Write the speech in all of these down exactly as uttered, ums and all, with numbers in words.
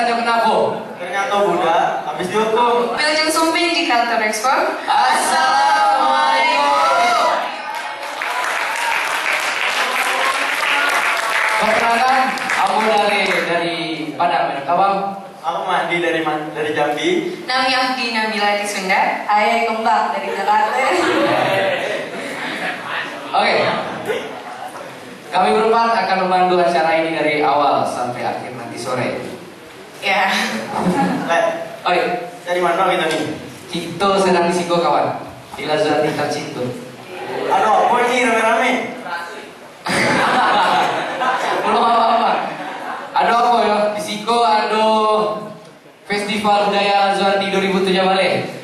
saja kenapa? Ternyata Buddha habis dihukum. Wilujeng Sumping di kantor ekspor. Assalamualaikum. Perkenalkan, aku dari dari Padang Minangkabau. Aku Mahdi dari dari Jambi. Nami Afdi Nabila di Sunda. Ayah Kembang dari Jakarta. Oke. Kami berempat akan memandu acara ini dari awal sampai akhir nanti sore. Ya. Le, Oi, dari mana kita nih? Cito sedang disiko kawan. Di Lazar Tingkat Cito. Aduh, apa ini rame-rame? Belum apa-apa. Ada apa ya? Di Siko ada Festival Budaya Lazarti dua ribu tujuh balik.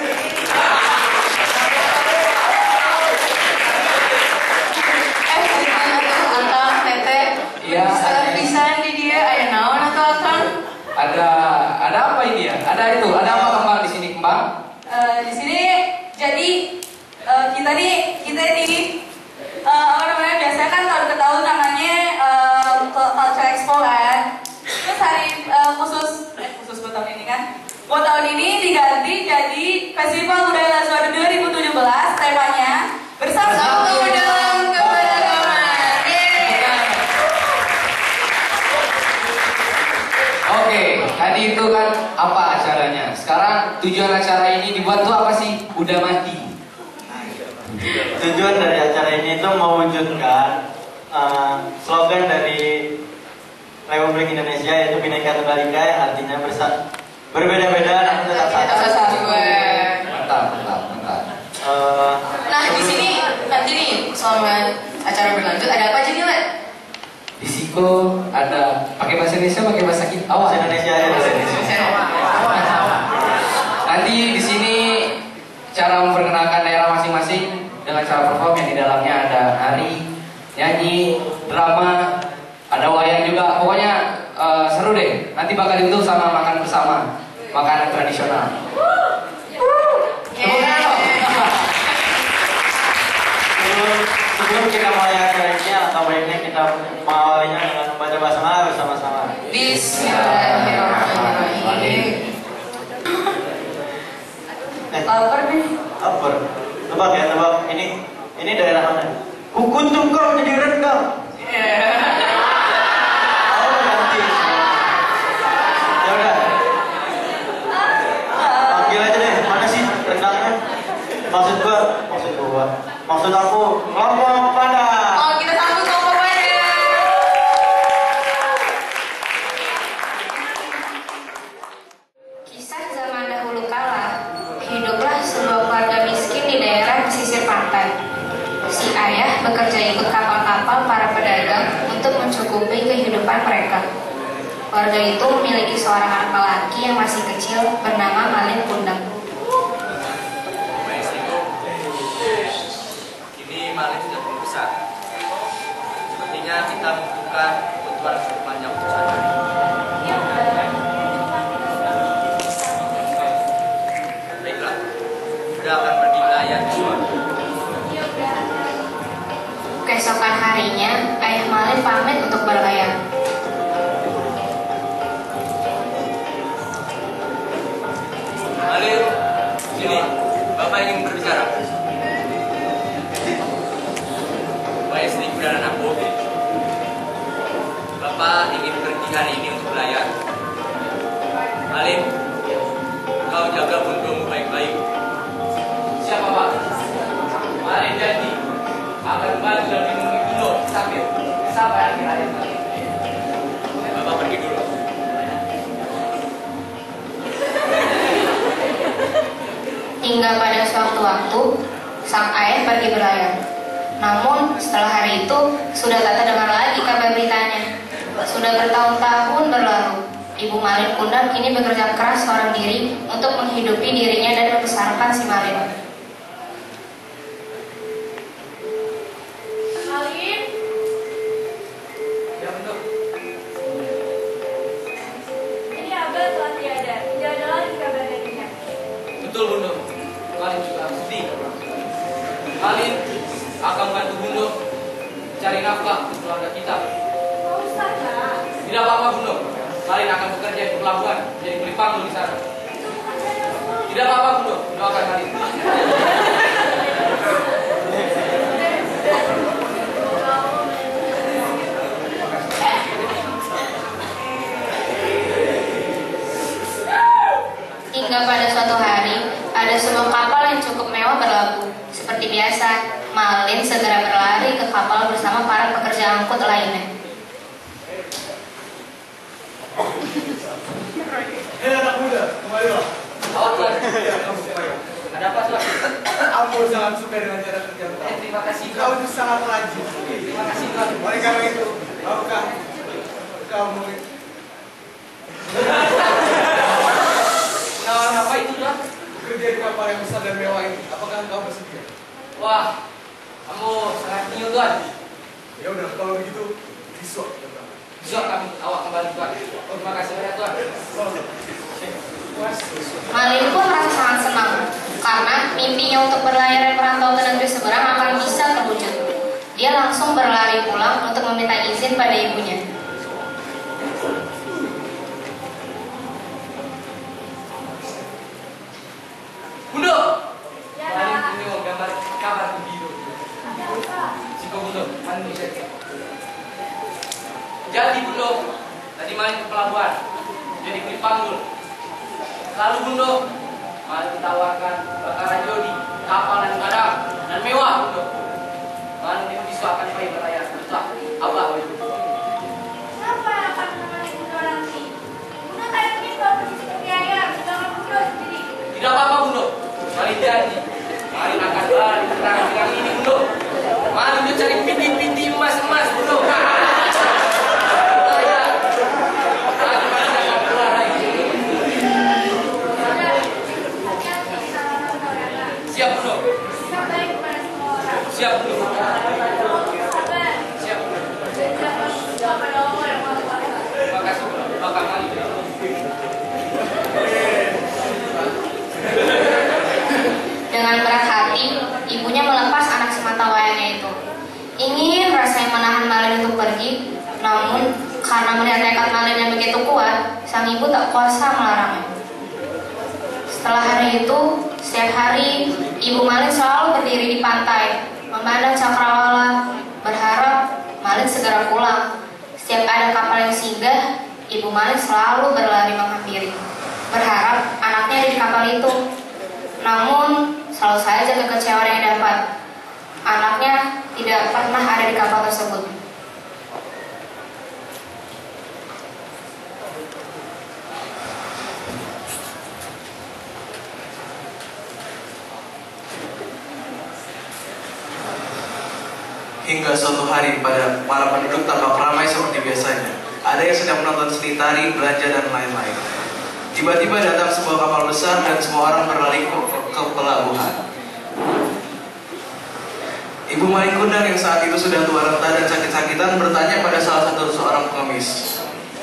Ya, bisa di dia ada naon atau akang? Ada ada apa ini ya? Ada itu. Ada apa kembang di sini kembang? Uh, di sini jadi uh, kita nih kita ini uh, apa namanya biasanya kan tahun ke tahun namanya uh, culture expo kan. Terus hari uh, khusus eh, khusus buat tahun ini kan. Buat tahun ini diganti jadi Festival Budaya Lazarti dua ribu tujuh belas, temanya bersatu dalam keberagaman. Oke, tadi itu kan apa acaranya? Sekarang tujuan acara ini dibuat tuh apa sih? Udah mati. Tujuan dari acara ini itu mewujudkan uh, slogan dari Republik Indonesia yaitu Bhinneka Tunggal Ika yang artinya bersatu, berbeda-beda namun tetap satu. Mantap, mantap, mantap. Uh, Nah di sini nanti nih selama acara berlanjut ada apa aja nih, Le? Di Siko ada pakai bahasa Indonesia, pakai bahasa kita. Awas. Indonesia ya, bahasa Indonesia. Nanti di sini cara memperkenalkan daerah masing-masing dengan cara perform yang di dalamnya ada nari, nyanyi, drama, ada wayang juga. Pokoknya uh, seru deh. Nanti bakal itu sama makan bersama, makanan tradisional. Sebelum, sebelum kita mulai acara ini, atau baiknya kita mengawalinya dengan membaca basmalah bersama-sama. Bismillahirrahmanirrahim. Eh, Lapar nih. Lapar. Tebak ya, tebak. Ini ini daerah mana? Kukuntum kau jadi rendang. Oh, nanti. Ya udah. Panggil aja deh. Mana sih rendangnya? Maksud gua, maksud gua. Maksud aku, kelompok pada. Oh, kita sambut kelompok pada. Kisah zaman dahulu kala, hiduplah sebuah keluarga miskin di daerah pesisir pantai. Si ayah bekerja ikut kapal-kapal para pedagang untuk mencukupi kehidupan mereka. Keluarga itu memiliki seorang anak lelaki yang masih kecil bernama Malin Kundang. Ini Malin sudah tumbuh besar. Sepertinya kita membutuhkan kebutuhan sepanjang usaha. Baiklah, sudah akan pergi melayar di luar. Keesokan harinya, ayah Malin pamit untuk berlayar. Malin, sini, Bapak ingin berbicara. Bapak istri dan anakku, Bapak ingin pergi hari ini untuk belayar. Malin, kau jaga bundamu baik-baik. Siapa Pak? Malin janji akan kembali dan minum dulu sampai sampai akhir hayat. Bapak pergi dulu. Hingga pada suatu waktu, sang ayah pergi berlayar. Namun setelah hari itu, sudah tak terdengar lagi kabar beritanya. Sudah bertahun-tahun berlalu, Ibu Malin Kundang kini bekerja keras seorang diri untuk menghidupi dirinya dan membesarkan si Malin. Malin? Ya betul. Ini Abah telah tiada. Tidak ada lagi kabar darinya. Betul Bunda. Malin juga sedih. Malin akan bantu Bunda cari nafkah untuk keluarga kita. Oh, Ustaz. Tidak apa-apa Bunda. Malin akan bekerja di pelabuhan, jadi kulit panggul di sana. Tidak apa-apa, Bundo. Doakan Malin. Hingga pada suatu hari, ada sebuah kapal yang cukup mewah berlabuh. Seperti biasa, Malin segera berlari ke kapal bersama para pekerja angkut lainnya. Hei anak muda, kembalilah. Awak Tuan. Ada apa Tuan? Aku sangat suka dengan cara kerja Eh, kau. terima kasih Kau Tuan. itu sangat rajin. Terima kasih Tuan. Oleh karena itu, maukah kamu Penawaran apa itu Tuan? bekerja di kapal yang besar dan mewah ini? Apakah kau bersedia? Wah, kamu sangat nyiu Tuan. Ya udah, kalau begitu, besok. Besok kami awak kembali Tuan. Terima kasih banyak Tuan. Malin pun merasa sangat senang karena mimpinya untuk berlayar dan merantau ke negeri seberang akan bisa terwujud. Dia langsung berlari pulang untuk meminta izin pada ibunya. Bundo. Ya, Malin Kak. punya gambar kabar biru. Siko Bundo, Malin bisa. Jadi Bundo, tadi Malin ke pelabuhan, jadi kulit panggul. Lalu Bundo, Malin ditawarkan bakaran jodi, kapal dan barang, dan mewah Bundo. Malin itu disuapkan bayi berlayar, betul. Abah itu. Siapa yang akan menemani Bundo nanti? Bundo tadi ingin bawa pergi seperti ayam, sedangkan Bundo sendiri. Tidak apa-apa Bundo, Malin janji. Malin akan lari ke terang ini Bundo. Malin itu cari piti-piti emas-emas Bundo. Siap Bundo. Sikap baik kepada semua orang. Siap Bundo. Sabar. Siap Bundo. Jangan berdoa pada Allah yang Maha Kuasa. Terima kasih Bundo. Bakal Malin. Dengan berat hati, ibunya melepas anak semata wayangnya itu. Ingin rasanya menahan Malin untuk pergi, namun karena melihat tekad Malin yang begitu kuat, sang ibu tak kuasa melarangnya. Setelah hari itu, setiap hari ibu Malin selalu berdiri di pantai, memandang cakrawala, berharap Malin segera pulang. Setiap ada kapal yang singgah, ibu Malin selalu berlari menghampiri, berharap anaknya ada di kapal itu. Namun, selalu saja kekecewaan yang dapat. Anaknya tidak pernah ada di kapal tersebut. Hingga suatu hari pada para penduduk tampak ramai seperti biasanya. Ada yang sedang menonton seni tari, belanja, dan lain-lain. Tiba-tiba datang sebuah kapal besar dan semua orang berlari ke, ke pelabuhan. Ibu Malin Kundang yang saat itu sudah tua renta dan sakit-sakitan bertanya pada salah satu seorang pengemis.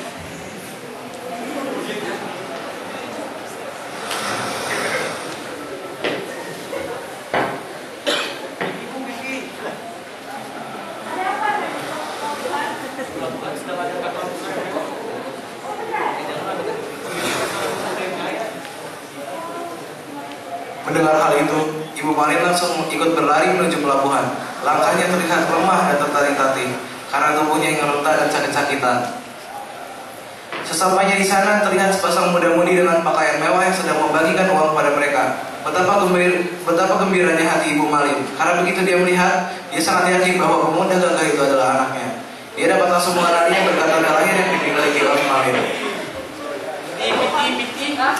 Mendengar hal itu, Ibu Malin langsung ikut berlari menuju pelabuhan. Langkahnya terlihat lemah dan tertatih-tatih karena tubuhnya yang renta dan sakit-sakitan. Sesampainya di sana, terlihat sepasang muda-mudi dengan pakaian mewah yang sedang membagikan uang pada mereka. Betapa gembir, betapa gembiranya hati Ibu Malin, karena begitu dia melihat, dia sangat yakin bahwa pemuda gagah itu adalah anaknya. Dia dapat langsung mengenalinya berkat tanda lahir yang dimiliki oleh Malin. Piti-piti, ah.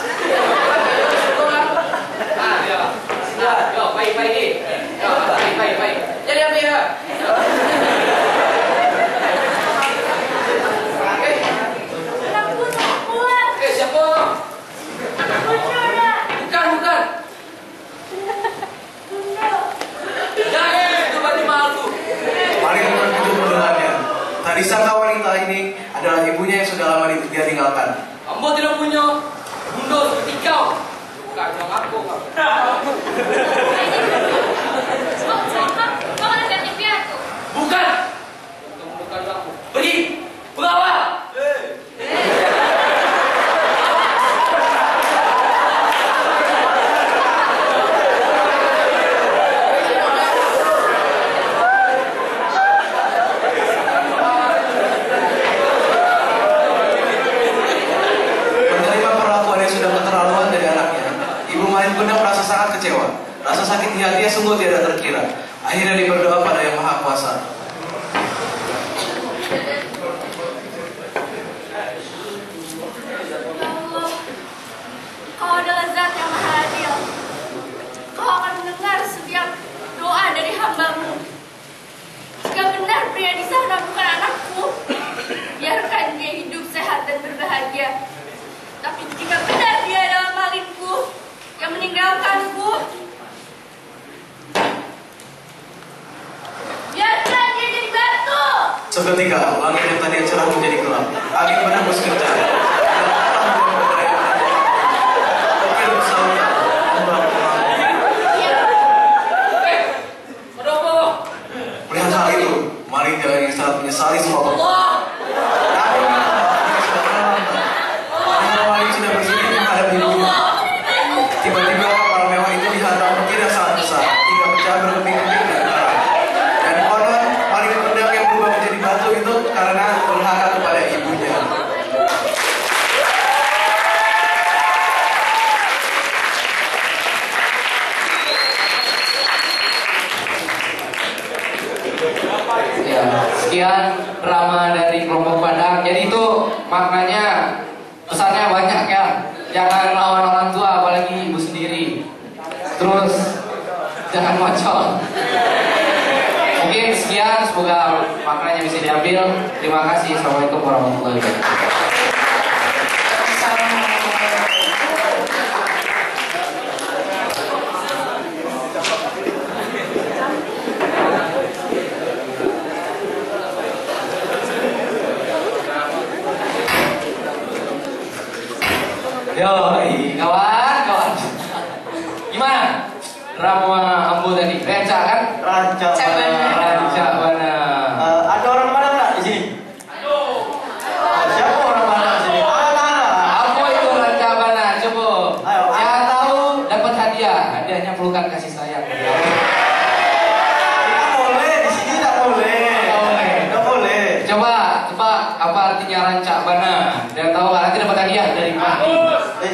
Ah, ya. Nah, yo, baik-baik ni. Yo, baik-baik. Jadi apa ya? Anak Bundo, keluar. Eh, siapa? Bundo dah. Bukan, bukan. Bundo. Jangan itu baju malu. Malin terkejut mendengarnya. Tadi sangka wanita ini adalah ibunya yang sudah lama dia tinggalkan. Kamu tidak punya Bundo seperti kau. Bukan yang aku. Oh, siapa? Kau ada lihat T V aku? Bukan. Kamu bukan aku. Pergi. Bawa. sangat kecewa. Rasa sakit di hatinya sungguh tidak terkira. Akhirnya dia berdoa pada Yang Maha Kuasa. Kau adalah Zat yang Maha Adil. Kau akan mendengar setiap doa dari hamba-Mu. Jika benar pria di sana bukan anakku, biarkan dia hidup sehat dan berbahagia. Tapi jika benar dia adalah malingku yang meninggalkanku, biarkan dia jadi batu. Seketika langit yang tadinya cerah menjadi gelap. Angin menembus kencang. Melihat hal itu, maling yang sangat menyesali semua perbuatan. Padahal maling sudah bersembunyi menghadap ibunya. Tiba-tiba kapal mewah itu dihantam petir yang sangat besar hingga pecah berkeping-keping dan karam. Dan konon maling pedang yang berubah menjadi batu itu karena durhaka kepada ibunya. Ya, sekian drama dari kelompok Padang. Jadi itu maknanya, pesannya banyak ya. Jangan lawan orang tua, apalagi ibu sendiri. Terus jangan mocok. Mungkin sekian, semoga maknanya bisa diambil. Terima kasih. Assalamualaikum warahmatullahi wabarakatuh. Yoi, kawan, kawan. Gimana? Drama Ambo tadi, Ranca kan? Ranca Bana. Ranca Bana. Uh, ada orang Padang nggak di sini? Oh, siapa orang Padang di sini? Ada, ada. Apa itu Ranca Bana? Coba. Ayo, Yang tahu dapat hadiah. Hadiahnya pelukan kasih sayang. Tidak boleh, di sini tidak boleh. Tidak boleh. Coba, coba apa artinya Ranca Bana? Yang tahu nanti dapat hadiah dari Mati. Eh,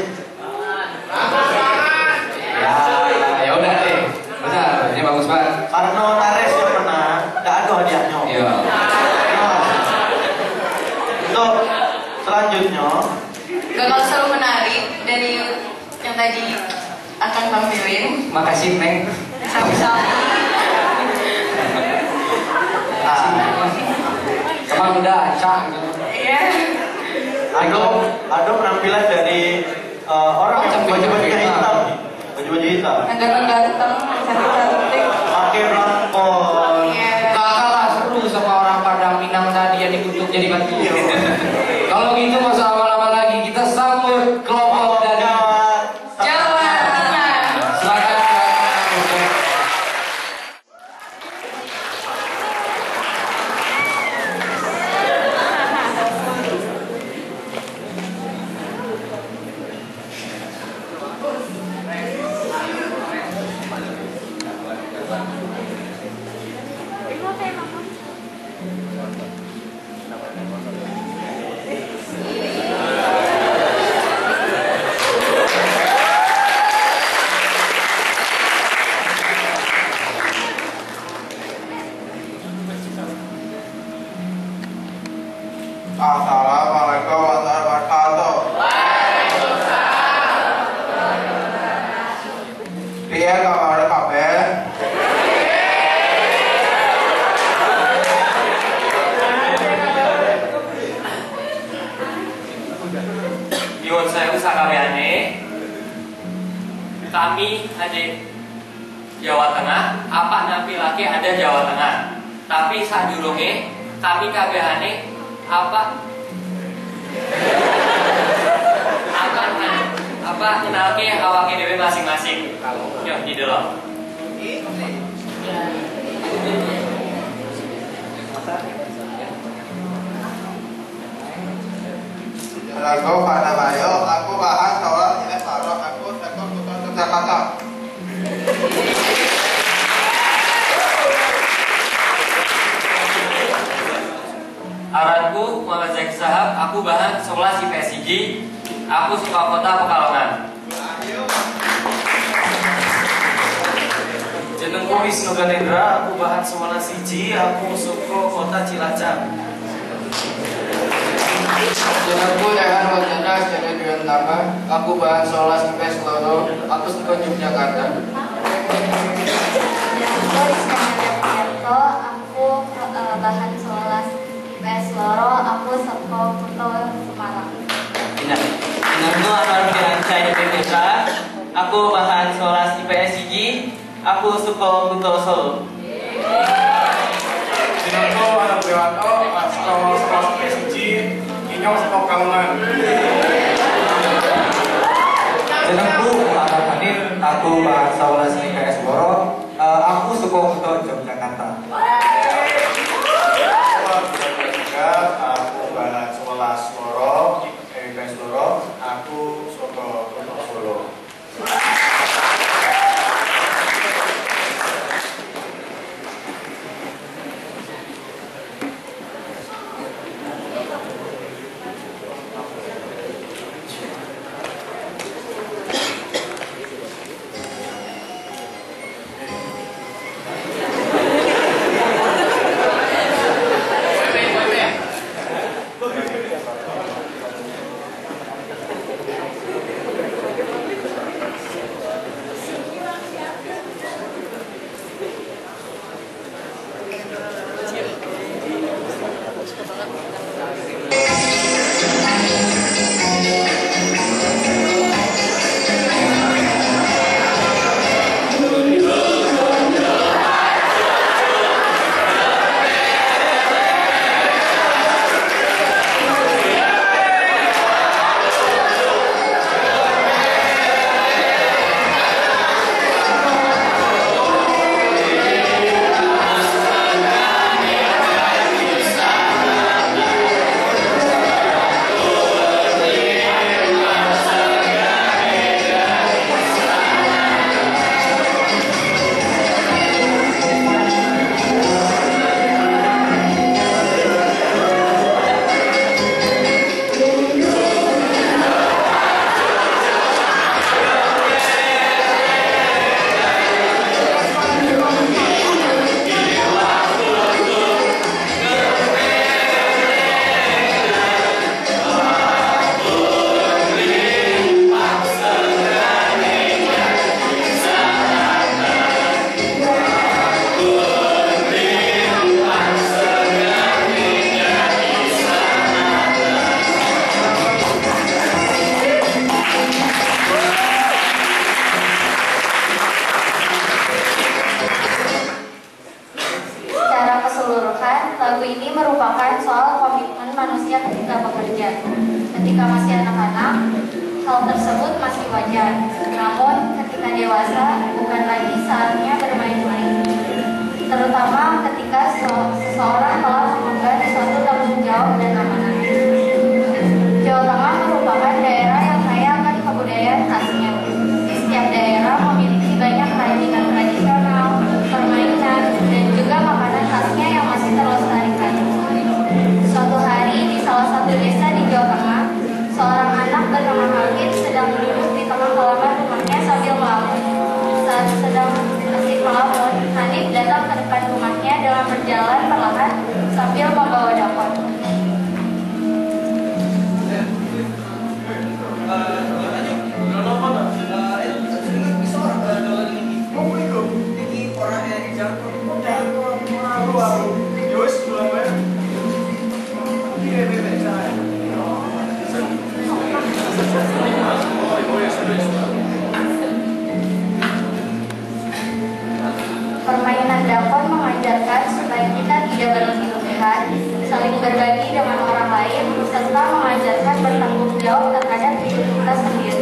Ya, ya udah deh. Benar, ini bagus banget. karena notaris yang pernah, tidak ada hadiahnya. Iya. Nah, untuk selanjutnya, Gagal selalu menarik dari yang tadi akan tampilin. Makasih, Neng. Sama-sama. ah, Emang udah acak gitu. Iya. ada ada penampilan dari uh, orang yang baju-bajunya hitam, nih. Baju-baju hitam, Yang ganteng-ganteng, cantik-cantik. pakai belangkon. Iya. Gak kalah seru sama orang Padang Minang tadi yang dikutuk jadi batu. Kalau gitu masa lama-lama lagi kita sambut kelompok dari Jawa Tengah. silakan. Assalamualaikum warahmatullahi wabarakatuh. Piye kabar kabeh? Nyuwun sewu sakabehane. Kami ada Jawa Tengah, apa nampilake ada Jawa Tengah. Tapi sadurunge kami kabehane apa apa apa kenalke awake dhewe masing-masing. Yo didelok. Lagu pada bayo, aku bahan tolak ini taruh aku sekor bukan Jakarta. Aranku Muhammad Zaki Sahab, aku bahan sekolah si P S I G. Aku suka kota Pekalongan. Jenengku Wisnu Ganendra, aku bahan sekolah siji, aku suku kota Cilacap. Jenengku Rehan Wajanda, jadi Duyantama, aku bahan sekolah I P S Loro, aku suku Yogyakarta. Jenengku Rizka Priyanto, aku uh, bahan sekolah I P S Loro, aku suku Kuto Semarang. Jenengku Anwar Fiansyah Indonesia, aku bahan sekolah I P S siji, aku suku Kuto Solo. Jenengku Anwar Priyanto, sekolah sekolah I P S siji, Inyong suku Kauman. Jenengku Muhammad Hanif, aku bahan sekolah I P S Loro, uh, aku suku Kuto Yogyakarta. Aku bahan sekolah Loro, I P S Loro, aku suku Kuto Solo. Permainan dakon mengajarkan supaya kita tidak berlebihan, saling berbagi dengan orang lain, serta mengajarkan bertanggung jawab terhadap diri kita sendiri.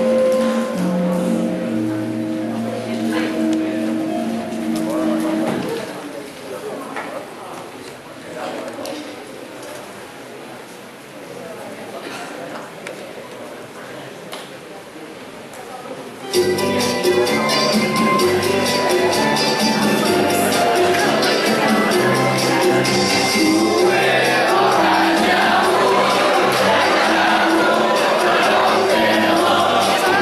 Thank you.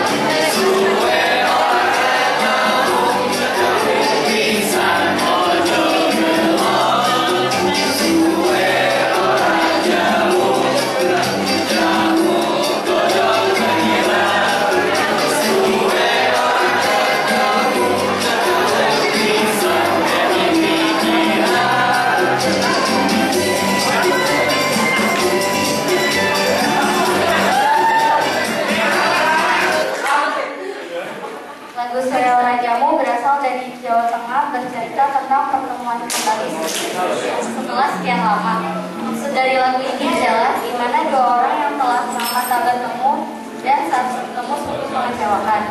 tentang pertemuan kembali setelah sekian lama. Maksud dari lagu ini adalah di mana dua orang yang telah lama tak bertemu dan saat bertemu sungguh mengecewakan.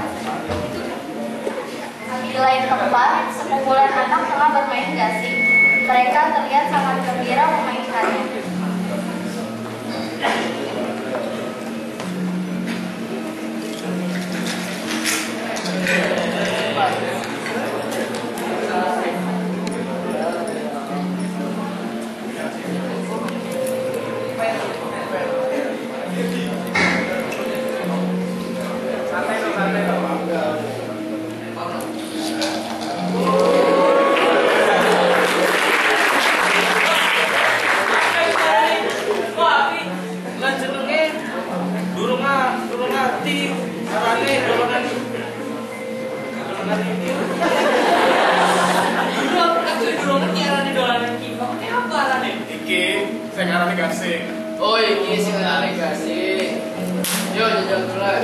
Di lain tempat, sekumpulan anak tengah bermain gasing. Mereka terlihat sangat gembira memainkannya. Oh, ini sih ngarani gasing. Yo, jajal dulu lah.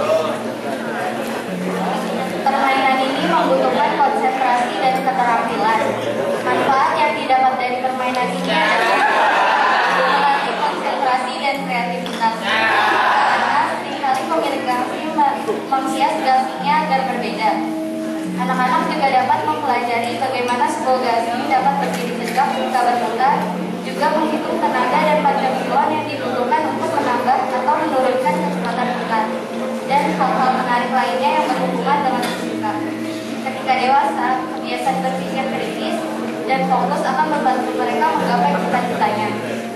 Permainan ini membutuhkan konsentrasi dan keterampilan. Manfaat yang didapat dari permainan ini adalah melatih konsentrasi dan kreativitas. Karena seringkali pemilik gasing menghias gasingnya agar berbeda. Anak-anak juga dapat mempelajari bagaimana sebuah gasing dapat berdiri tegak jika berputar, juga menghitung tenaga dan bantuan yang dibutuhkan untuk menambah atau menurunkan kecepatan putar, dan hal-hal menarik lainnya yang berhubungan dengan fisika. Ketika dewasa, kebiasaan berpikir kritis dan fokus akan membantu mereka menggapai cita-citanya.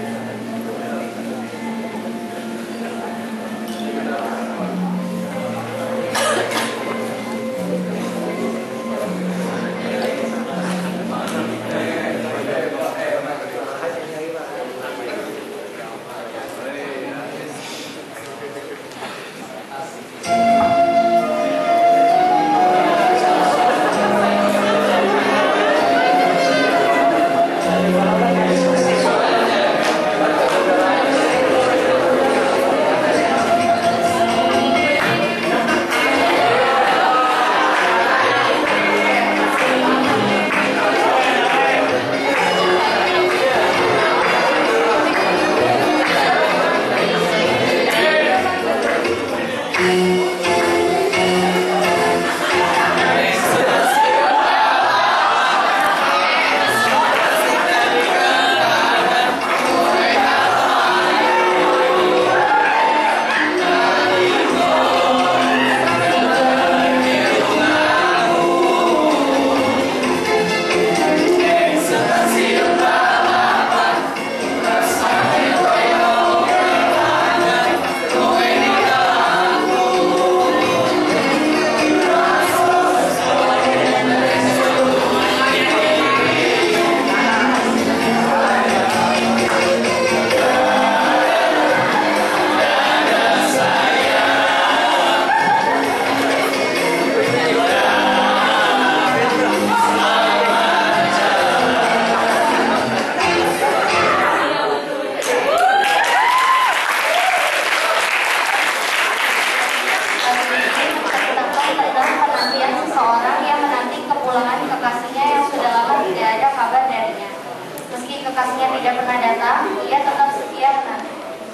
kekasihnya tidak pernah datang, ia tetap setia menanti.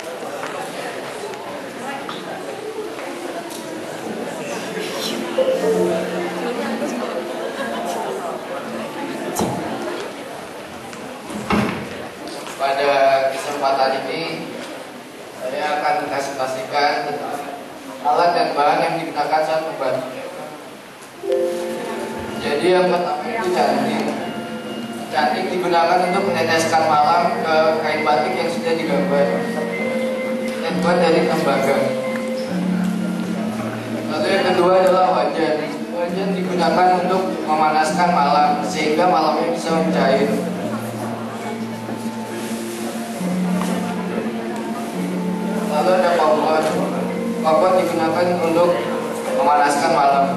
Pada kesempatan ini saya akan kasih-kasihkan alat dan bahan yang digunakan saat membatik. Jadi yang pertama itu cantik. Cantik digunakan untuk meneteskan malam ke kain batik yang sudah digambar dan buat dari tembaga. Lalu yang kedua adalah wajan. Wajan digunakan untuk memanaskan malam sehingga malamnya bisa mencair. Lalu ada kompor. Kompor digunakan untuk memanaskan malam.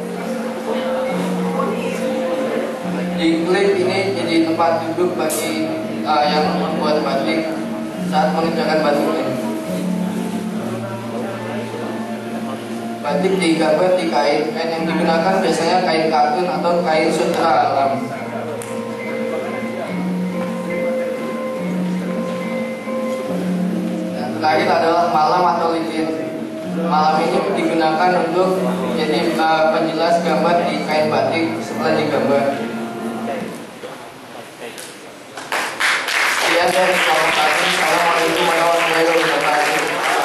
Di klip ini jadi tempat duduk bagi uh, yang membuat batik saat mengerjakan batiknya. Batik digambar di kain. Kain yang digunakan biasanya kain katun atau kain sutra alam. terakhir adalah malam atau licin. Malam ini digunakan untuk menjadi uh, penjelas gambar di kain batik setelah digambar. Sekian dari kelompok kami. Assalamualaikum warahmatullahi wabarakatuh.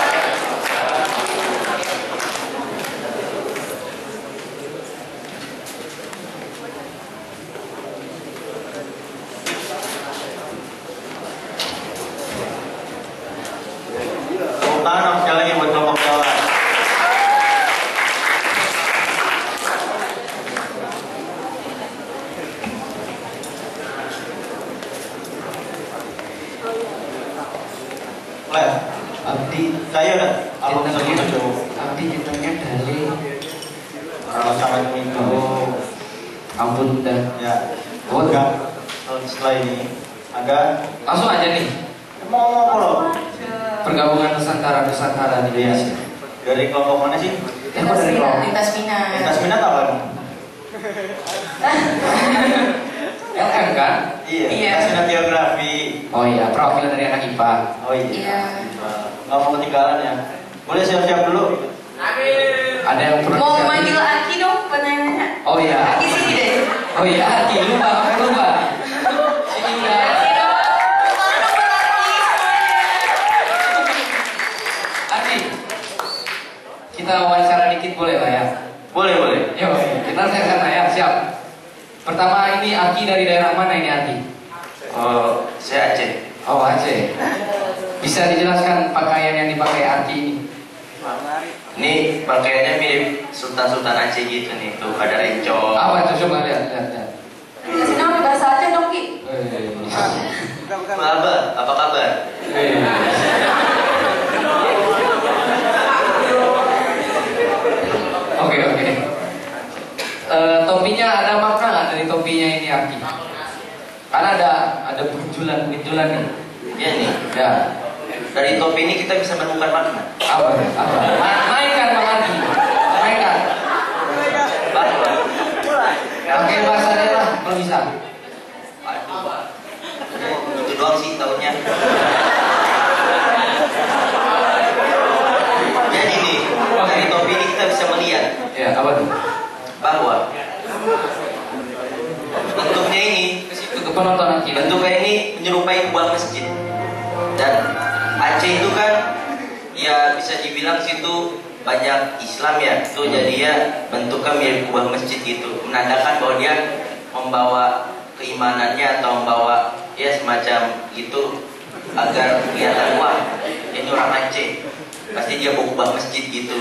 Tanam sekali lagi buat kelompok Jawa. Leh, abdi saya udah apa Cintanya, itu? abdi cintanya dari Kalau sama itu. oh ampun dah. Ya. Oh, Agak setelah ini agak langsung aja nih. mau ngomong loh. Pergabungan Nusantara Nusantara di Indonesia. Dari kelompok mana sih? Ya, kok dari kelompok? Lintas minat. Lintas minat apa? L M kan? Iya. Iya. Lintas minat geografi. Oh iya, profil dari anak I P A. Oh iya. Iya. Nggak mau ketinggalan ya. Boleh siap-siap dulu. Ada yang perlu Mau disiapin? manggil Aki dong penanya. Oh iya. Aki sini deh. Oh iya, Aki lupa, aku lupa. Sini udah. Aki, kita wawancara dikit boleh lah ya? Boleh, boleh. Yuk, kita saya sana ya, siap. Pertama ini Aki dari daerah mana ini Aki? Oh, saya Aceh. Oh Aceh. Bisa dijelaskan pakaian yang dipakai Aki ini? Ini pakaiannya mirip Sultan-Sultan Aceh gitu nih. Tuh ada rencong. Apa itu? Coba lihat, lihat, lihat. Kasih nama bahasa Aceh dong Ki. Eh. Apa kabar? Apa kabar? Eh. Oke, oke. Eh, topinya ada makna nggak dari topinya ini Aki? Karena ada ada bunculan bunculan nih. Iya nih. Ya. Dari topi ini kita bisa menemukan makna. Apa? Apa? Ma- mainkan Bang Aki. Mainkan. Bahwa Pakai bahasa daerah kalau bisa. itu doang sih tahunya. Jadi nih, dari topi ini kita bisa melihat Ya, apa tuh? bahwa bentuknya ini, Untuk penonton Aki. bentuknya ini menyerupai buah masjid. Dan Aceh itu kan ya bisa dibilang situ banyak Islam ya, tuh jadi ya bentuknya mirip buah masjid gitu, menandakan bahwa dia membawa keimanannya atau membawa ya semacam gitu agar kelihatan wah ini orang Aceh, pasti dia bawa buah masjid gitu.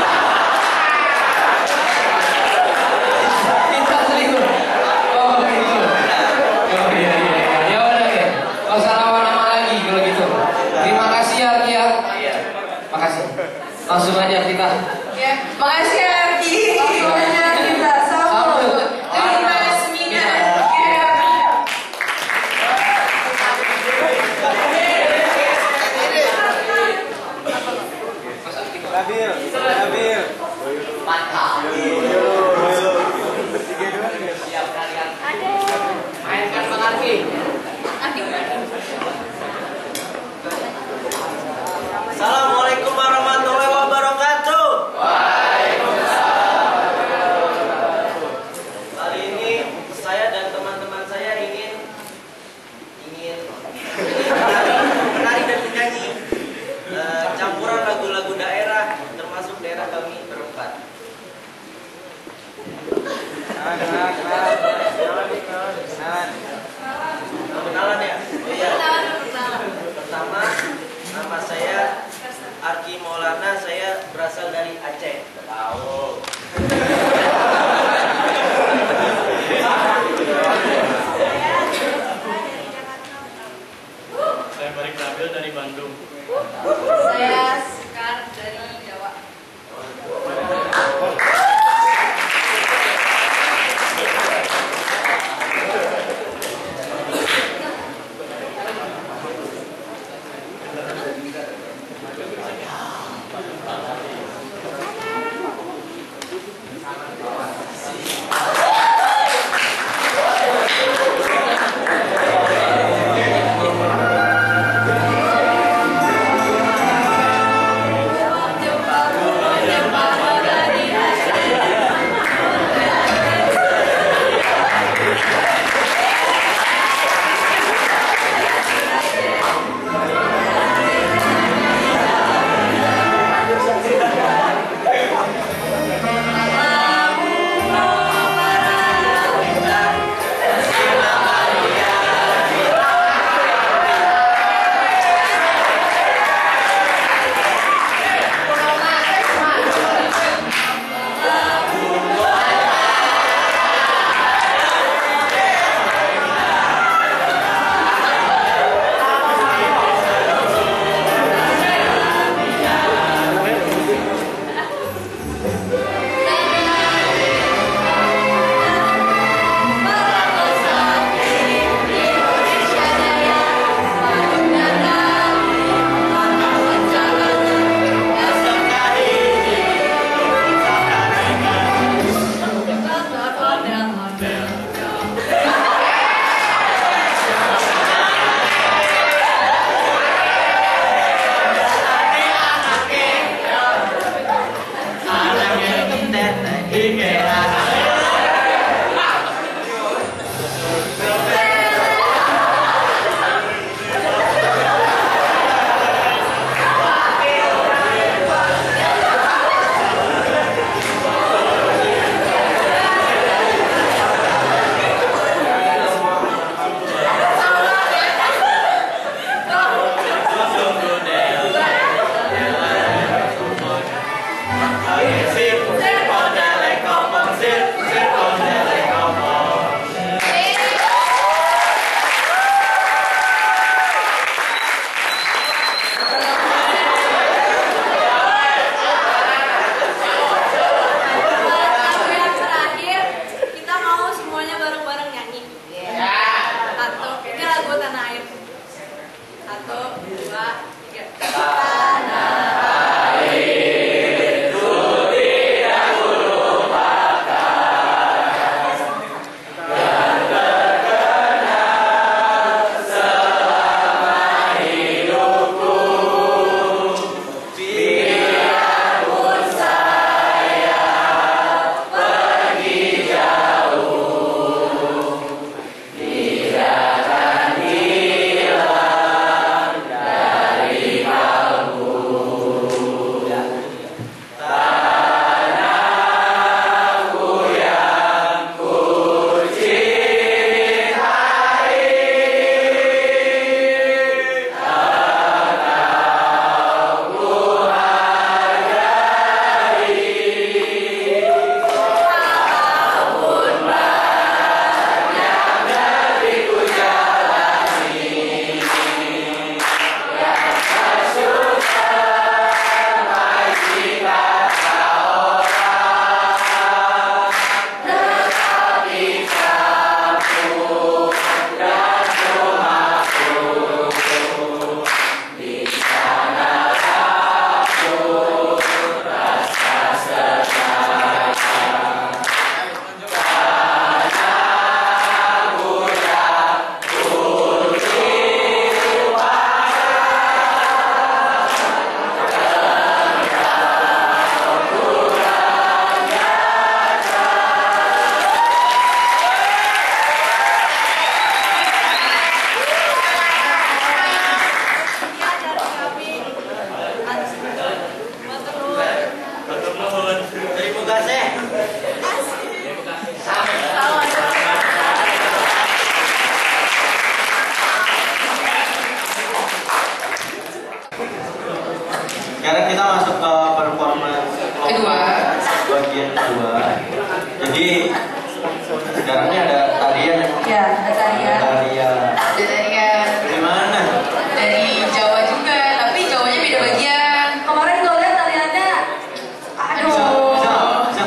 Kita selingkuh. Oh, gitu. Oh, iya, iya, iya. Ya udah deh. Nggak usah lama-lama lagi kalau gitu. Terima kasih ya Aki ya. Iya. Makasih. Langsung aja kita. Ya, makasih ya Ki. Langsung aja kita sambut. Lintas minat. Nabil, Nabil. Mantap. Siap kalian. Mainkan Bang Arki. Assalamualaikum warahmatullahi wabarakatuh. Kali ini saya dan teman-teman saya ingin ingin menari dan menyanyi eh, campuran lagu-lagu daerah, termasuk daerah kami berempat. Kenalan ya? Oh iya. Pertama, nama saya Arki Maulana, saya berasal dari Aceh. Tahu. Saya Barik Nabil dari Bandung. Saya Sekar dari Jawa. Terima masuk ke performance Kedua. bagian kedua. Jadi sekarang ini ada tarian yang Ya, ada tarian. tarian. Ada tarian. Dari mana? Dari Jawa juga, tapi Jawanya beda bagian. Kemarin gue lihat tariannya, aduh. Bisa, bisa.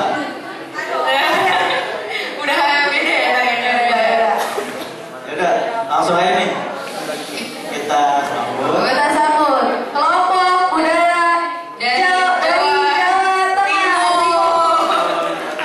Udah beda ya tariannya. Ya udah, langsung aja nih. Kita sambut. Kita sambut kelompok udara dari Jawa, dari Jawa Tengah.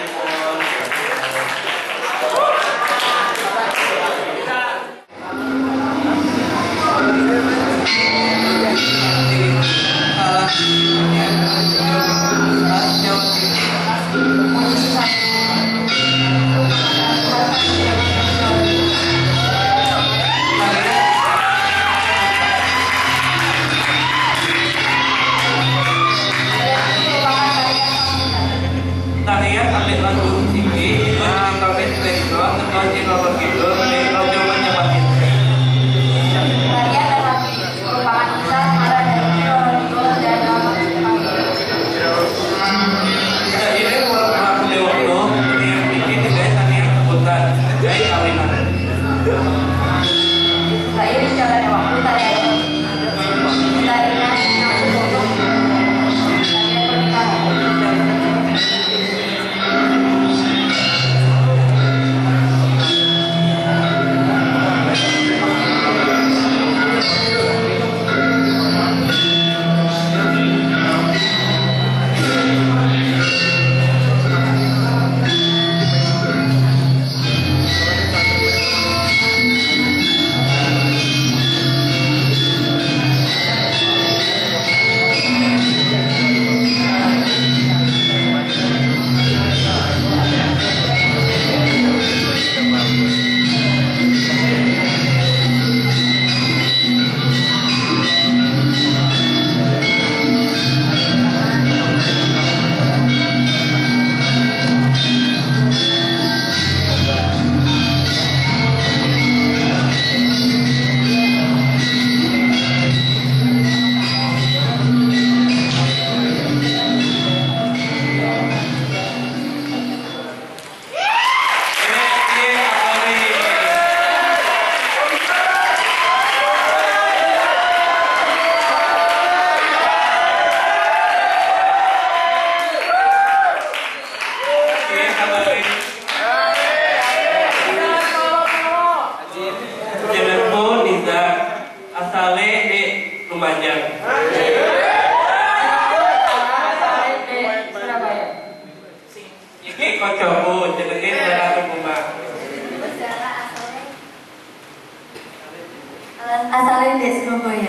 Tarian atlet lagu tinggi, menangkapin tekno, teknologi nomor gitu, teknologi jawabannya pasti. Tarian dan lagu merupakan kisah cara dari orang tua dan orang Nah, ini walaupun dewa itu, yang bikin tidak tarian sebutan, dari kawinan. Saya di jalan waktu tarian tarian yang untuk tarian pernikahan. Jenengku Nisa, asale di Lumajang. Iki kocokku, jenenge Sarah Kumar. Asalnya dari Surabaya.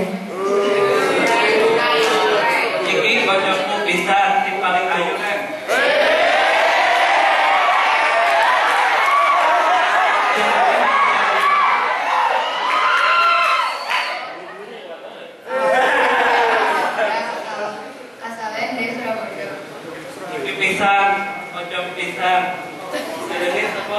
Iki kocokku bisa tim paling ayu kan. Asalnya dari Surabaya. Iki pisang, kocok pisang. Jenenge sapa?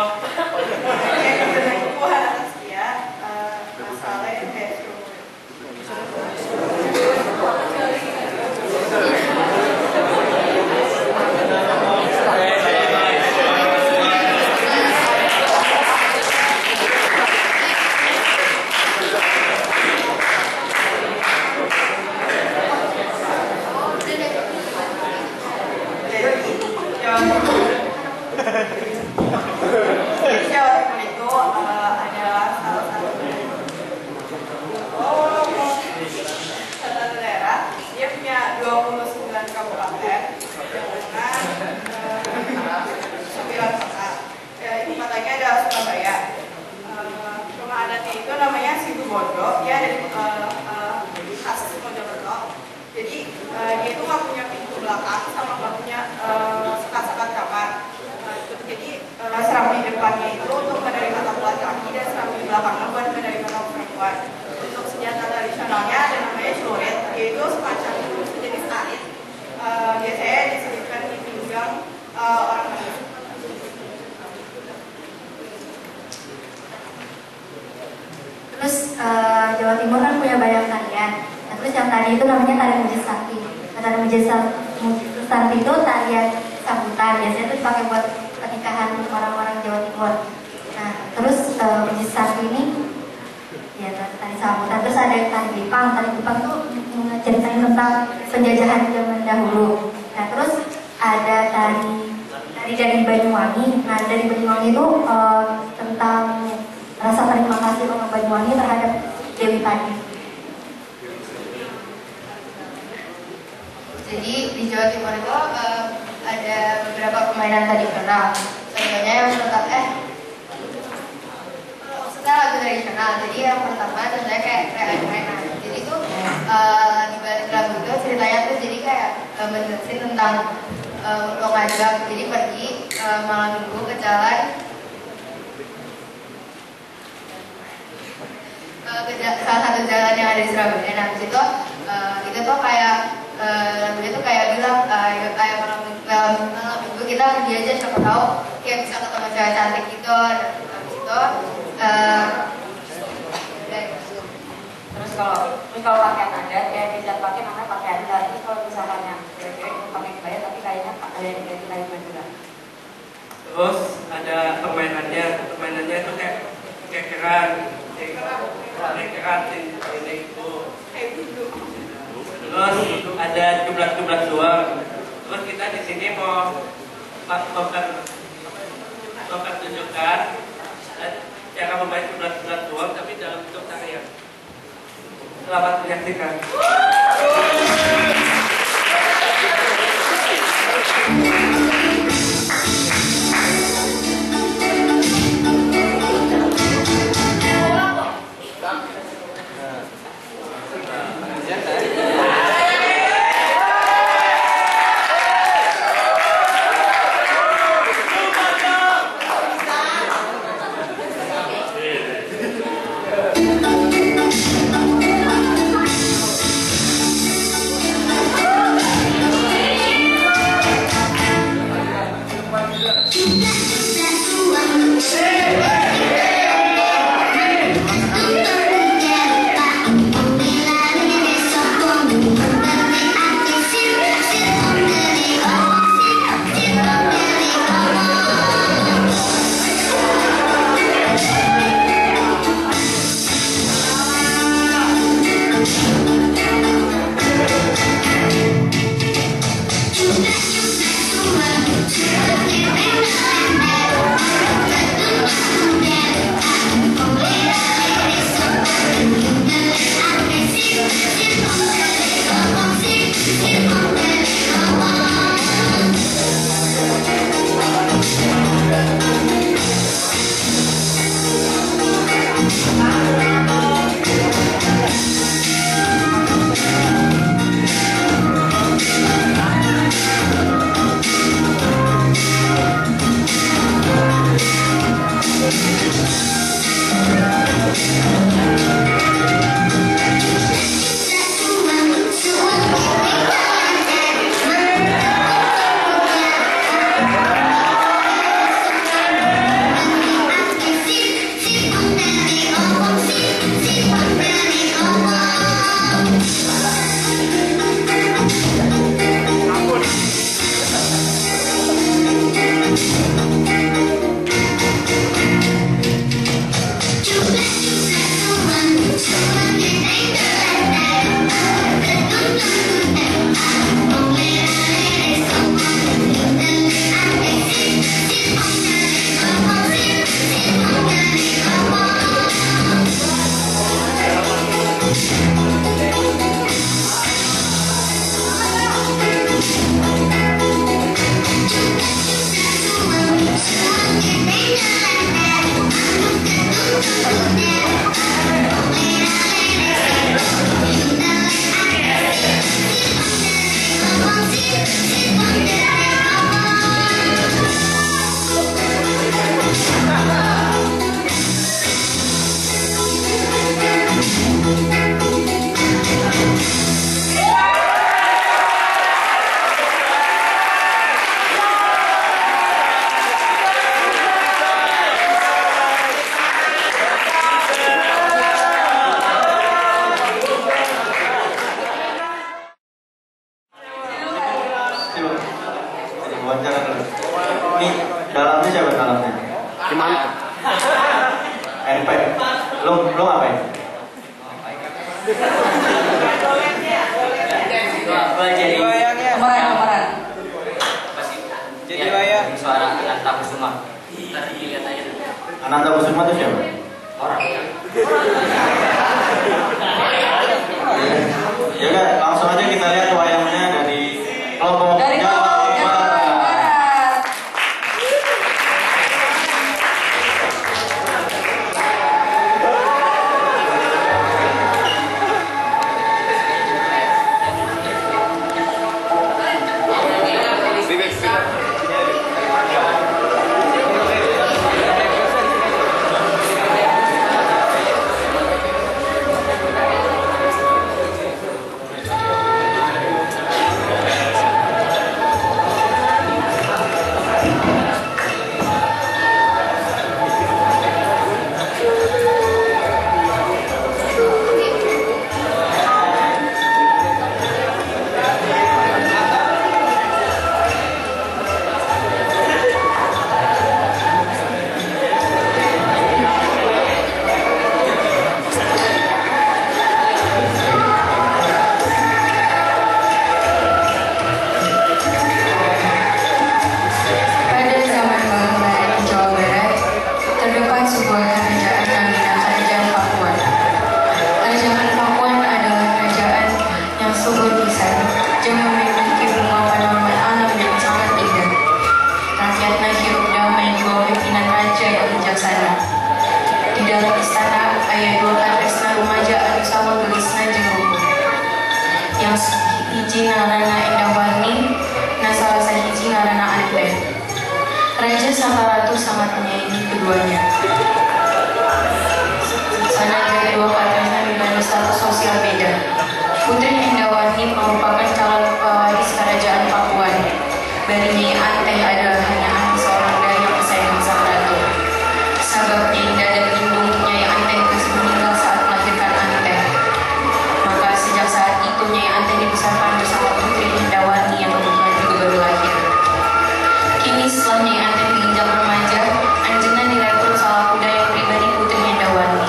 Terus uh, Jawa Timur kan punya banyak tarian. Nah, terus yang tadi itu namanya tarian wujud sakti. Nah, tari Mujizat itu tarian sambutan, biasanya itu dipakai buat pernikahan orang-orang Jawa Timur. Nah, terus uh, Mujizat ini ya tari sambutan. Terus ada tari Jepang, tari Jepang itu ceritain tentang penjajahan zaman dahulu. Nah, terus ada tari tari dari Banyuwangi. Nah, dari Banyuwangi itu uh, tentang rasa terima kasih orang Banyuwangi terhadap Dewi Padi. Jadi di Jawa Timur itu uh, ada beberapa permainan tradisional. Contohnya yang pertama, eh maksudnya lagu tradisional. Jadi yang pertama contohnya kayak permainan. Jadi itu uh, di balik lagu itu ceritanya tuh jadi kayak uh, menjelaskan tentang uh, untuk ngajak. Jadi pergi uh, malam minggu ke jalan uh, ke salah satu jalan yang ada di Surabaya. Nah di situ uh, itu tuh kayak lagu uh, itu kayak bilang uh, kayak malam malam minggu kita pergi aja, siapa tahu kayak bisa ketemu cewek cantik gitu. Dan habis itu uh, terus kalau terus kalau pakaian adat kayak bisa pakai namanya pakaian adat. Terus kalau misalnya cewek-cewek pakai kebaya tapi kayaknya ada yang ganti lain juga. Terus ada permainannya, permainannya itu kayak kekeran, kekeran ini itu. Terus ada jumlah-jumlah doang. Terus kita di sini mau mempertunjukkan cara membaik jumlah-jumlah doang, tapi dalam bentuk tarian. Selamat menyaksikan. Thank you. Coba. Jadi wawancara dulu. Ini dalamnya siapa dalamnya? Gimana? N P. Lo lo ngapain? Gua jadi Kemarin kemarin. jadi wayang suara Ananta Kusuma. Ntar dilihat aja. Ananta Kusuma itu siapa? Orang. Ya kan, langsung aja kita lihat wayangnya dari kelompok Dari Jawa kelompok Jawa Barat. Barat. Pada zaman Belanda di Jawa Barat, terdapat sebuah kerajaan yang dinamakan Kerajaan Pakuan. Kerajaan Pakuan adalah kerajaan yang subur lisan, yang memiliki bunga tanaman alam yang sangat indah. Rakyatnya hidup damai di bawah pimpinan raja yang bijaksana. Di dalam istana, ayah dua katresna remaja anu sama gelisna jeung rumput. Yang hiji ngaranna Endah Warni, nah salah sahiji ngaranna Anteh. Raja sang ratu sangat menyayangi keduanya. Sanajan kedua katresna memiliki status sosial beda. Putri Endawani merupakan calon pewaris kerajaan Pakuan. Bari Nyai Anteh adalah hanya anak seorang dayang kesayangan sang ratu. Sababnya Indah dan Lindung Nyai Anteh terus meninggal saat melahirkan Anteh. Maka sejak saat itu Nyai Anteh dibesarkan bersama Putri Endawani yang kebetulan juga baru lahir. Kini setelah Nyai Anteh menginjak remaja, Anjena direkrut salah kuda yang pribadi Putri Endawani.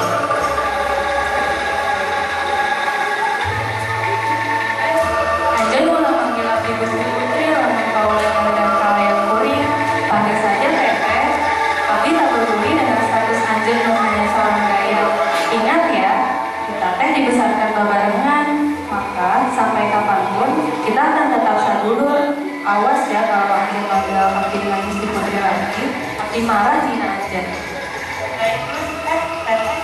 Anjen ulah panggil abdi Gusti Putri lamun kaula dan kalian kuring, panggil saja Teteh. Abdi tak peduli dengan status Anjen yang hanya seorang dayang. Ingat ya, kita teh dibesarkan bebarengan, maka sampai kapanpun kita akan tetap sadulur. Awas ya kalau Anjen panggil abdi dengan Gusti Putri lagi, abdi marah dina Anjen. Eh, Teteh.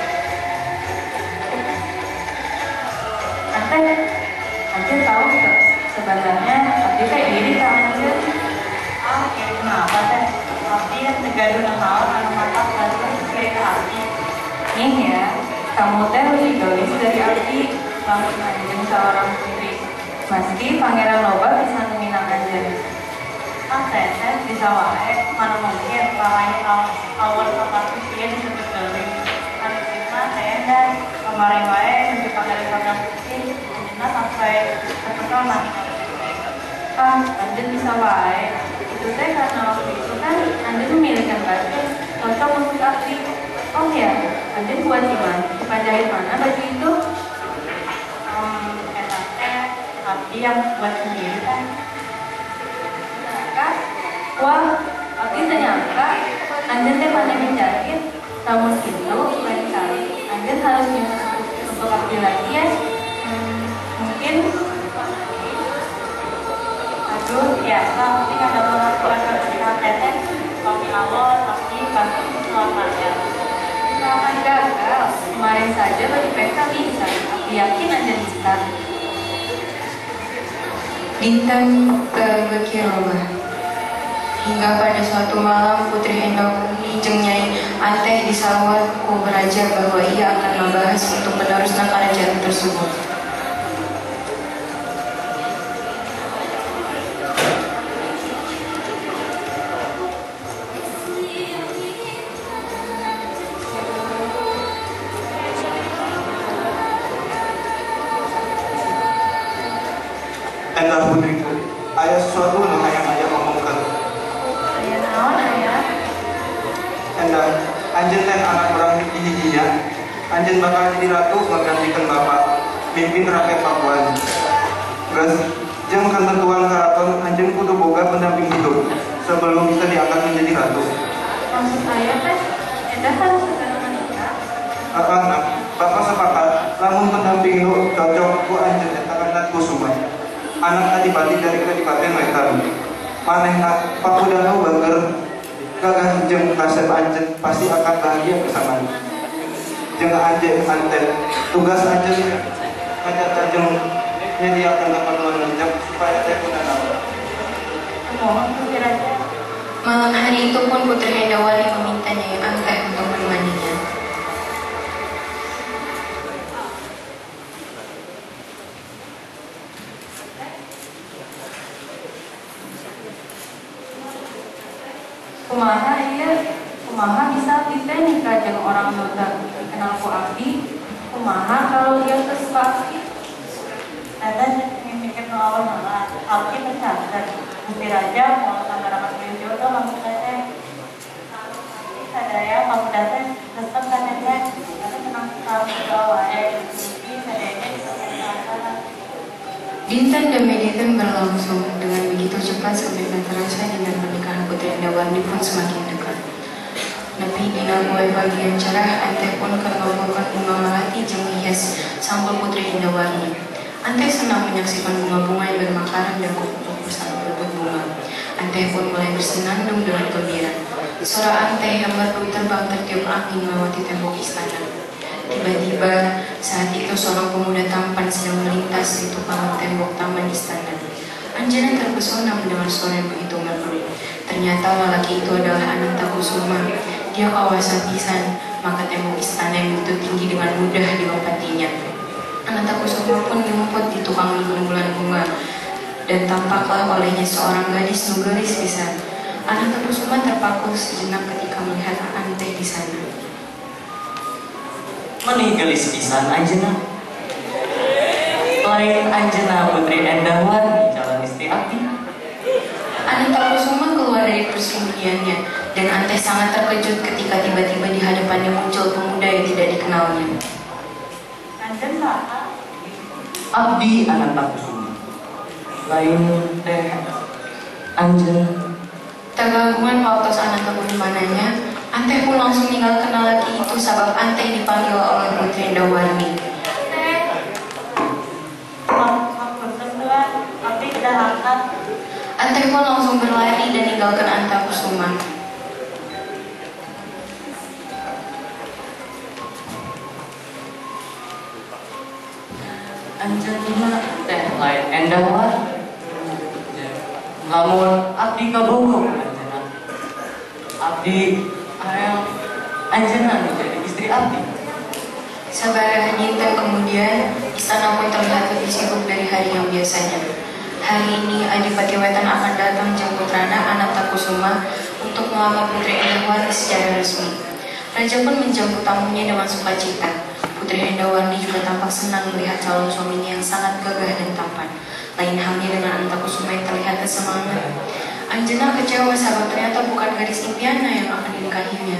Anteh, Anjen tahu nggak sebenarnya abdi teh iri ka Anjen? Ah, iri kenapa teh? Abdi yang tegaduh naon anu mantap kalian iri ka abdi. Nih ya, kamu teh lebih gelis dari abdi, langsung Anjen seorang putri. Meski pangeran loba bisa meminang Anjen. Ah, teteh bisa wae, mana mungkin lalai awal kapal dia disebut gelis. Anu kita teh dan kemarin wae menciptakan dari putih. Nah, sampai terpesona. Ah, Anjen bisa wae. Itu teh karena waktu itu kan Anjen memilihkan baju cocok untuk abdi. Oh ya, Anjen buat di mana? Di Panjahit mana baju itu? Um, eta teh abdi yang buat sendiri kan? Kan? Wah, abdi ternyata Anjen teh pandai menjahit. Namun itu lain kali Anjen harus untuk abdi lagi ya. Mungkin aduh ya tapi ada perlakuan kerja teteh kami awal tapi pasti selama ya selama gagal kemarin saja bagi P K bisa yakin aja bisa Dinten ke-Bekiroba. Hingga pada suatu malam Putri Endawani jeung Nyai Anteh disawat ku beraja bahwa ia akan membahas untuk meneruskan kerajaan tersebut. Endah putriku, Ayah sesuatu yang hayang ayah ngomongkan. Ayah naon ayah? Endah, anjen teh anak orang hiji-hijinya. Anjen bakal jadi ratu menggantikan bapak, mimpin rakyat Pakuan. Gas, jeung ketentuan karaton anjen kudu boga pendamping hidup sebelum bisa diangkat menjadi ratu. Maksud ayah teh, endah kan segala manusia. Ah, nah, bapak sepakat, lamun pendamping lu cocok ku anjen eta Kandat Kusuma. Anak adipati dari Kadipaten Wetan. Manehna pakudahu bager gagah jeung kasep anjen pasti akan bahagia bersama. Jeung anjen anten tugas anjen ngajak jeung nyediakeun keperluan lanjut supaya teh kunaon. Mohon Gusti Raja. Malam hari itu pun Putri Hendawari meminta Nyai Anteh untuk menemaninya. Kumaha iya, kumaha bisa kita nikah jeung orang muda dikenal ku abdi. Kumaha kalau dia kesuka abdi? Ada mikir nu awal mah abdi mencatat. Gusti Raja mau samarakan milih jodoh maksudnya teh. Sadaya pamuda teh resep kana teh. Ada tenang sekali doa wae. Jadi sadaya Dinten demi dinten berlangsung dengan begitu cepat sampai tak terasa dengan pernikahan Putri Hendawari pun semakin dekat. Nepi dina poe bagian cerah, Anteh pun kelompokkan bunga melati jeung hias sampul Putri Hendawari. Anteh senang menyaksikan bunga-bunga yang bermekaran dan kupu-kupu bersama berbut bunga. Anteh pun mulai bersenandung dengan gembira. Suara Anteh yang merdu terbang tertiup angin melewati tembok istana. Tiba-tiba saat itu seorang pemuda tampan sedang melintas di tupangan tembok taman istana. Anjana terpesona mendengar suara yang begitu merdu. Ternyata lelaki itu adalah Ananta Kusuma. Dia kawasan pisan, maka tembok istana yang begitu tinggi dengan mudah dilompatinya. Ananta Kusuma pun menyumput di tukang bulan bunga, dan tampaklah olehnya seorang gadis nugelis pisan. Ananta Kusuma terpaku sejenak ketika melihat Anteh di sana. Menih gelis pisan Anjena. Lain Anjena Putri Endawari calon istri abdi. Ananta Kusuma keluar dari persembunyiannya dan Anteh sangat terkejut ketika tiba-tiba di hadapannya muncul pemuda yang tidak dikenalnya. Anjen saha? Abdi Ananta Kusuma. Lain teh Anjena. Tergangguan waktu Ananta Kusuma nanya, Anteh pun langsung meninggalkan lelaki itu sebab Anteh dipanggil oleh Putri Hendawari. Teh, maksud tuan, abdi udah angkat. Anteh pun langsung berlari dan meninggalkan Ananta Kusuma. Anjena teh lain Endawari. Lamun abdi kabogo Anjena. Abdi ayang Anjena menjadi istri abdi. Sabaraha dinten kemudian, istana pun terlihat lebih sibuk dari hari yang biasanya. Hari ini Adipati Wetan akan datang jeung putrana Ananta Kusuma untuk melamar Putri Hendawari secara resmi. Raja pun menjemput tamunya dengan sukacita. Putri Hendawari juga tampak senang melihat calon suaminya yang sangat gagah dan tampan. Lain halnya dengan Ananta Kusuma yang terlihat semangat. Anjena kecewa sebab ternyata bukan gadis impiannya yang akan dinikahinya.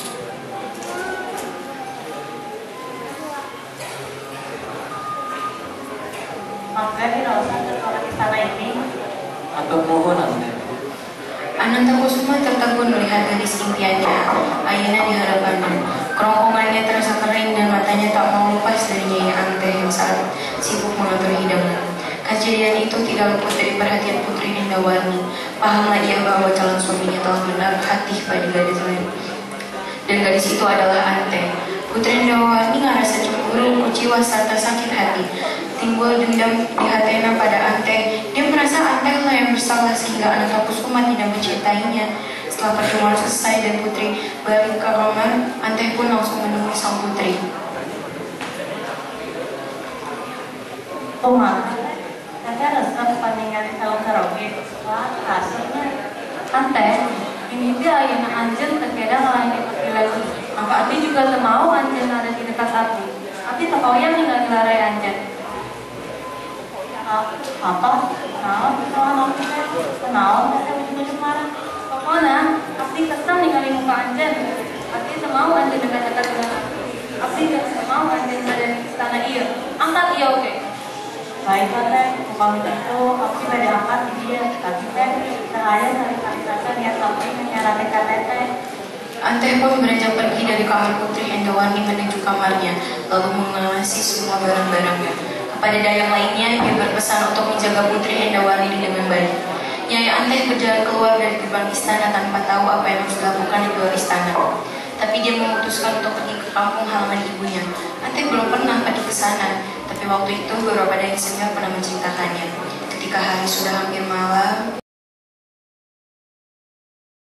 Maka dirausan ke orang istana ini. Atau mohon Anda. Ananta Kusuma tertegun melihat gadis impiannya. Ayeuna di hadapannya. Kerongkongannya terasa kering dan matanya tak mau lepas dari Nyai Anteh yang saat sibuk mengatur hidangan. Kejadian itu tidak luput dari perhatian Putri Hendawari. Pahamlah ia bahwa calon suaminya telah menaruh hati pada gadis lain. Dan gadis itu adalah Anteh. Putri Hendawari ngerasa cemburu, kuciwa, serta sakit hati. Timbul dendam di hatinya pada Anteh. Dia merasa Anteh lah yang bersalah sehingga Ananta Kusuma tidak mencintainya. Setelah pertemuan selesai dan Putri balik ke kamar, Anteh pun langsung menemui sang putri. Kumaha? Saya resep paninggali calon karaoke. Wah, hasilnya Anteh, ini dia ayeuna anjeun teu kedah ngalahin pergi lagi. Maka abdi juga teu mau anjeun ada di dekat abdi. Abdi teu poyan ninggali larai anjeun. apa? Kenal, kenal nanti kenal, nanti ujung-ujung marah. Pokoknya, Abdi kesel ninggalin muka Anjen. Abdi semau Anjen dekat-dekat dengan Abdi gak semau Anjen ada di istana iya. Angkat iya oke. Baiklah teh, kalau itu Abdi pada angkat di dia. Tapi teh, sengaja saling-saling rasa niat sampai menyerah tete. Anteh pun beranjak pergi dari kamar Putri Endawani menuju kamarnya, lalu mengawasi semua barang-barangnya. Kepada dayang lainnya, dia berpesan untuk menjaga Putri Endawani dengan baik. Nyai Anteh berjalan keluar dari gerbang istana tanpa tahu apa yang harus dilakukan di luar istana. Tapi dia memutuskan untuk pergi ke kampung halaman ibunya. Anteh belum pernah pergi ke sana, tapi waktu itu beberapa dayang senior pernah menceritakannya. Ketika hari sudah hampir malam,